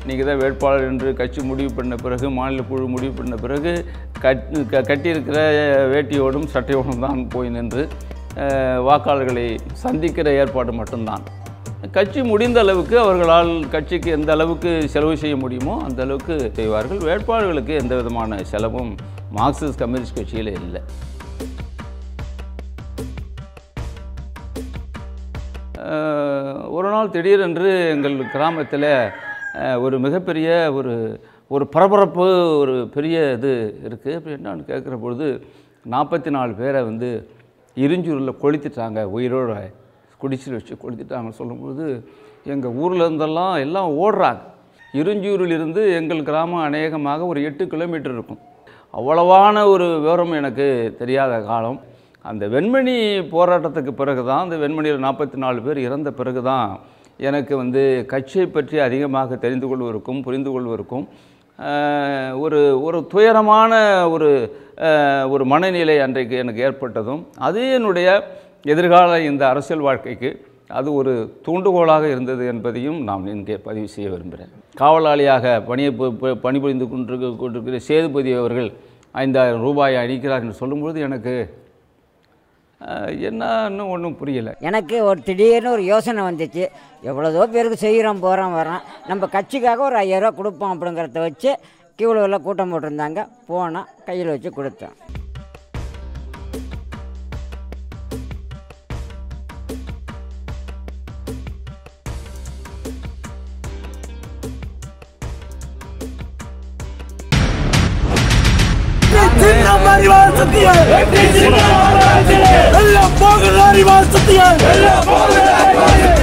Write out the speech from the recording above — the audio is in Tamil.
நீங்கள் தான் வேட்பாளர் என்று கட்சி முடிவு பண்ண பிறகு, மாநில குழு முடிவு பண்ண பிறகு கட்டியிருக்கிற வேட்டியோடும் சட்டையோடும் தான் போய் நின்று வாக்காளர்களை சந்திக்கிற ஏற்பாடு மட்டும்தான். கட்சி முடிந்த அளவுக்கு அவர்களால் கட்சிக்கு எந்த அளவுக்கு செலவு செய்ய முடியுமோ அந்த அளவுக்கு செய்வார்கள். வேட்பாளர்களுக்கு எந்த விதமான செலவும் மார்க்சிஸ்ட் கம்யூனிஸ்ட் கட்சியில் இல்லை. ஒரு நாள் திடீரென்று எங்கள் கிராமத்தில் ஒரு மிகப்பெரிய ஒரு பரபரப்பு, ஒரு பெரிய இது இருக்குது. அப்படி என்னன்னு கேட்குற பொழுது 44 பேரை இருஞ்சூரில் கொளுத்திட்டாங்க, உயிரோட குடிச்சில் வச்சு கொளுத்திட்டாங்கன்னு சொல்லும்பொழுது எங்கள் ஊரில் இருந்தெல்லாம் எல்லாம் ஓடுறாங்க. இருஞ்சூரிலிருந்து எங்கள் கிராமம் அநேகமாக ஒரு 8 கிலோமீட்டர் இருக்கும். அவ்வளவான ஒரு விவரம் எனக்கு தெரியாத காலம். அந்த வெண்மணி போராட்டத்துக்கு பிறகு தான், அந்த வெண்மணியில் 44 பேர் இறந்த பிறகு தான் எனக்கு கட்சியை பற்றி அதிகமாக தெரிந்து கொள்வதற்கும் புரிந்து கொள்வதற்கும் ஒரு துயரமான ஒரு மனநிலை அன்றைக்கு எனக்கு ஏற்பட்டதும், அது என்னுடைய எதிர்கால இந்த அரசியல் வாழ்க்கைக்கு அது ஒரு தூண்டுகோலாக இருந்தது என்பதையும் நான் இங்கே பதிவு செய்ய விரும்புகிறேன். காவலாளியாக பணிபுரிந்து கொண்டிருக்கிற சேதுபதி அவர்கள் 5000 ரூபாயை அளிக்கிறார் என்று சொல்லும்பொழுது எனக்கு என்னன்னு ஒன்றும் புரியலை. எனக்கு ஒரு திடீர்னு ஒரு யோசனை வந்துச்சு. எவ்வளோதோ பேருக்கு செய்கிறோம், போகிறோம், வரோம், நம்ம கட்சிக்காக ஒரு 5000 ரூபா கொடுப்போம் அப்படிங்கிறத வச்சு கியூவில் கூட்டம் போட்டிருந்தாங்க. போனால் கையில் வச்சு கொடுத்தோம். எல்லாம் போகுது அறிவால் சத்தியம்.